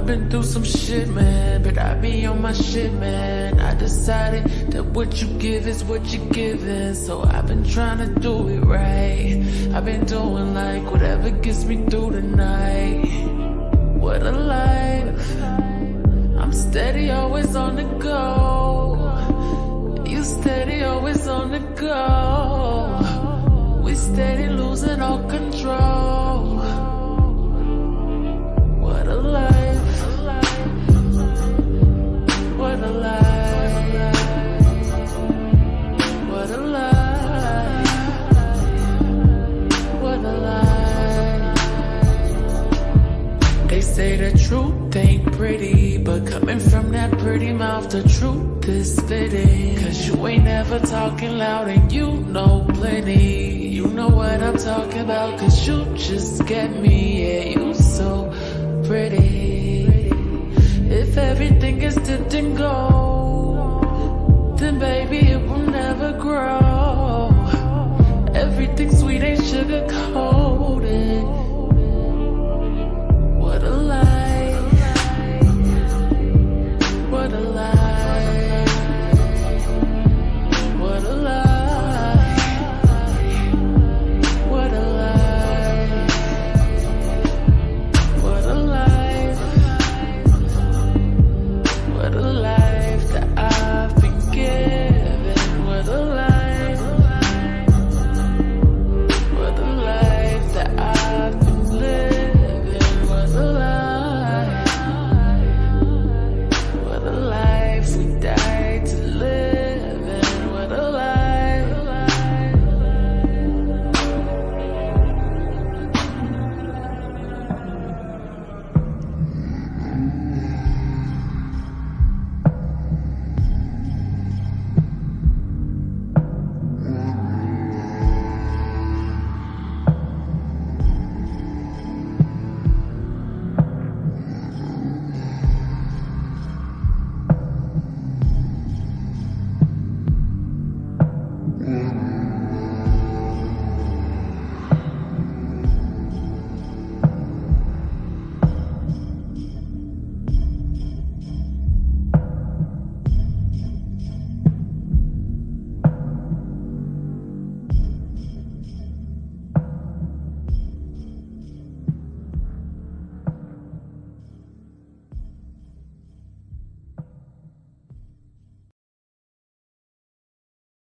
I've been through some shit, man, but I be on my shit, man. I decided that what you give is what you're giving, so I've been trying to do it right. I've been doing like whatever gets me through the night. What a life. I'm steady, always on the go. You steady, always on the go. We steady losing all control. What a life. What a life. What a life. What a life. They say the truth ain't pretty, but coming from that pretty mouth, the truth is fitting. Cause you ain't never talking loud and you know plenty. You know what I'm talking about, cause you just get me. Yeah, you so pretty. If everything is dipped in gold, then baby it will never grow. Everything sweet ain't sugar cold.